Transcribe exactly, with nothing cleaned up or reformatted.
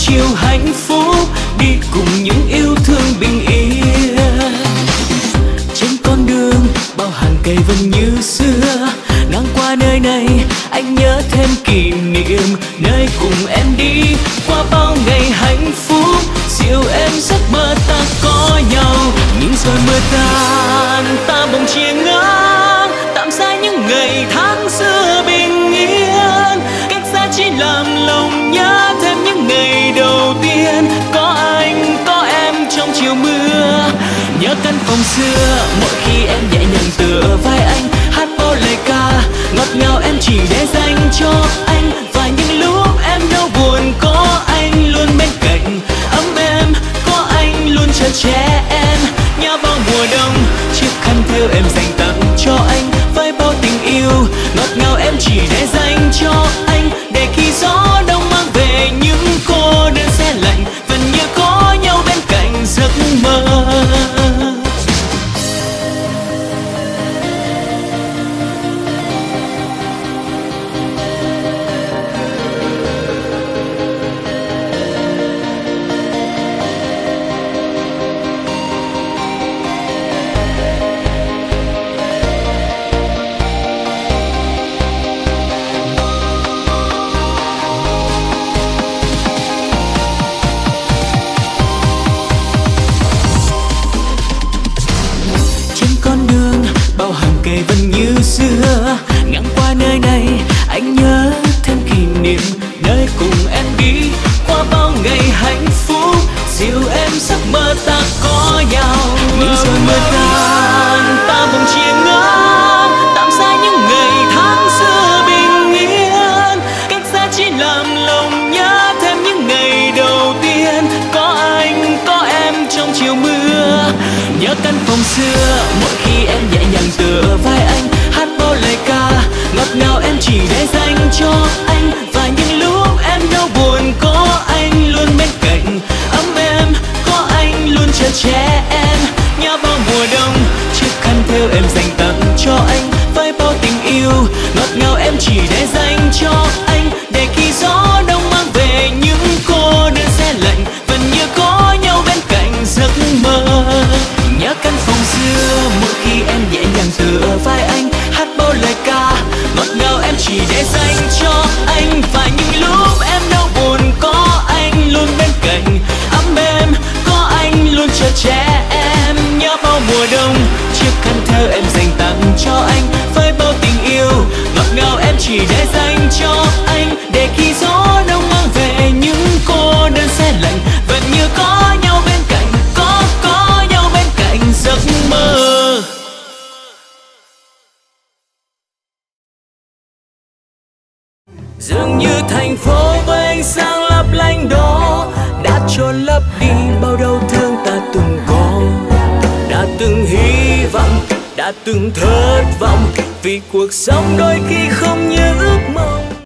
chiều hạnh phúc, đi cùng những yêu thương bình yên. Trên con đường bao hàng cây vẫn như xưa, ngang qua nơi này anh nhớ thêm kỷ niệm, nơi cùng em đi qua bao ngày hạnh phúc. Dịu em giấc mơ ta có nhau, nhưng rồi mưa tan ta bỗng chia ngã, tạm xa những ngày tháng xưa bình yên. Cách xa chỉ làm lòng nhớ thêm những ngày đầu tiên, có anh có em trong chiều mưa. Nhớ căn phòng xưa mỗi khi em nhẹ nhàng tựa vai anh, hát bao lời ca ngọt ngào em chỉ để dành cho anh. Và những lúc em đau buồn có anh luôn bên cạnh, ấm êm có anh luôn chờ che em. Nhớ bao mùa đông chiếc khăn thêu em dành tặng cho anh, với bao tình yêu ngọt ngào em chỉ để dành cho anh. Để khi gió đông mang về những cô đơn se lạnh, vẫn như có nhau bên cạnh giấc mơ. Cây vẫn như xưa, ngang qua nơi này anh nhớ thêm kỷ niệm, nơi cùng em đi qua bao ngày hạnh phúc. Dịu em giấc mơ ta có nhau, nhưng rồi mưa tan ta bỗng chia ngã, tạm xa những ngày tháng xưa bình yên. Cách xa chỉ làm lòng nhớ thêm những ngày đầu tiên, có anh có em trong chiều mưa. Nhớ căn phòng xưa mỗi khi em nhẹ nhàng tựa vai anh, hát bao lời ca ngọt ngào em chỉ để dành cho anh. Và những lúc em đau buồn có anh luôn bên cạnh, ấm êm có anh luôn chờ che em. Nhớ bao mùa đông chiếc khăn thêu em dành tặng cho anh, với bao tình yêu ngọt ngào em chỉ để dành cho anh. Để khi gió đông mang về những cô đơn se lạnh, vẫn như có nhau bên cạnh giấc mơ. Nhớ căn phòng xưa mỗi khi em nhẹ nhàng tựa vai anh, hát bao lời ca ngọt ngào em chỉ để dành cho anh. Và những lúc em đau buồn có anh luôn bên cạnh, ấm êm có anh luôn chờ che em. Nhớ bao mùa đông chiếc khăn thêu em dành tặng cho anh, với bao tình yêu ngọt ngào em chỉ để dành cho anh. Để khi gió đông mang về những cô đơn se lạnh, vẫn như có nhau bên cạnh, có có nhau bên cạnh giấc mơ. Dường như thành phố với ánh sáng lấp lánh đó đã chôn lấp đi bao đau thương ta từng có, đã từng hy vọng, đã từng thất vọng, vì cuộc sống đôi khi không như ước mơ.